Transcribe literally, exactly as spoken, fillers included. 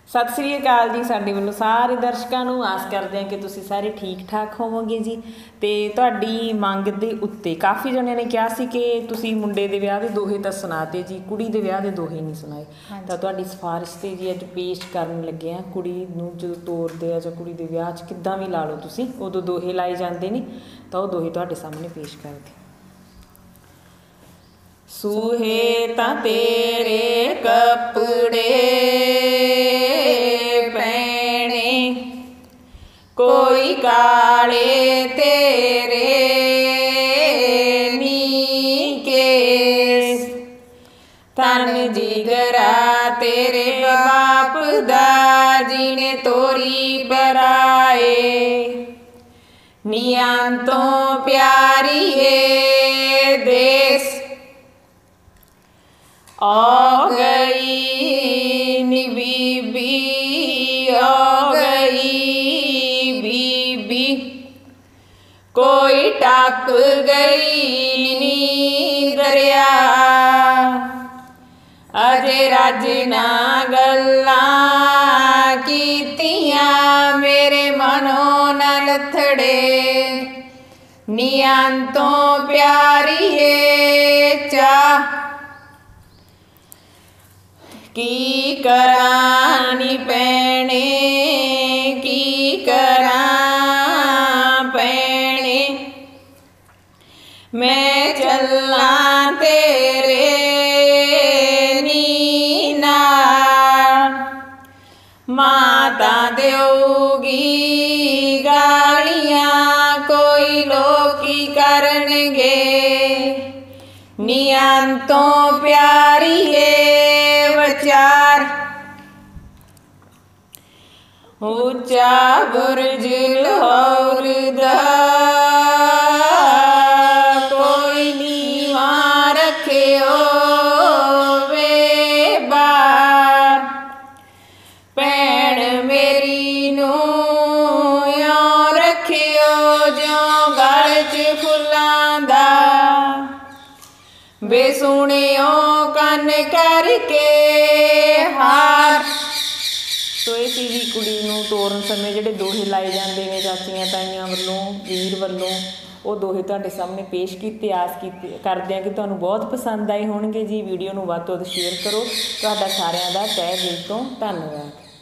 सत श्री अकाल जी साडे वल्लों सारे दर्शकों नूं। आस करते हैं कि तुसीं सारे ठीक ठाक होवोगे जी। तो तुहाडी मंग दे उत्ते काफ़ी जणिਆਂ ने कहा सी कि तुसीं मुंडे दे विआह दे दोहे तां सुणाते जी, कुड़ी दे विआह दे दोहे नहीं सुनाए। तां तुहाडी सिफारिश ते जी अज पेश करन लगे हैं। कुड़ी नूं जदों तोरदे आ जां कुड़ी दे विआह च किद्दां भी ला लो तुसीं, उदों दोहे लाए जांदे ने, तां ओह दोहे तुहाडे सामने पेश करदे। सूहे तां तेरे कपड़े कोई काले तेरे नीके, तन जिगरा तेरे बाप दा जिने तोरी बराए, नियां तो प्यारी है देश आ गई नी बीबी, आ गई बीबी, कोई टप गई नी दरिया, अजे रज ना गल्लां कीतियां मेरे मनों ना लथड़े, नियां तो प्यारी है चाह, की करां नी पैणे, की करां पैणे, मैं चलां तेरे नी नाल, माता देऊगी गालियां कोई लोकी करनगे, नियां तो प्यारी है वचार, ऊंचा बुर्ज लाहौर दा कोई नीवा रखियो वे बार, भैण मेरी नूं यों रखियो ज्यों गल च फुल्लां दा, वे सुनियो कन करके हार। तो ये सी जी कुड़ी नूं तोरन समय जिहड़े दोहे लाए जाते हैं चाचियां ताईयां वल्लों, वीर वल्लों, वो दोहे तुहाडे सामने पेश कीते। आस की करदे हैं कि तुहानूं बहुत पसंद आए होणगे जी। वीडियो नूं वध तों वध शेयर करो। तुहाडा सारिआं दा तहे दिल तो धन्नवाद।